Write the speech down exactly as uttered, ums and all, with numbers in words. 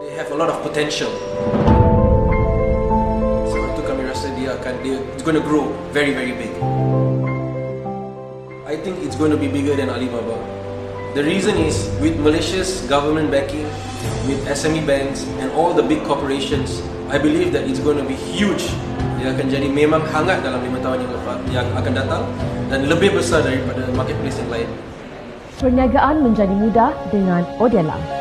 They have a lot of potential. Sebab itu kami rasa dia akan dia it's going to grow very very big. I think it's going to be bigger than Alibaba. The reason is with Malaysia's government backing, with S M E banks and all the big corporations, I believe that it's going to be huge. Dia akan jadi memang hangat dalam lima tahun yang lepas yang akan datang dan lebih besar daripada marketplace yang lain. Perniagaan menjadi mudah dengan Odella.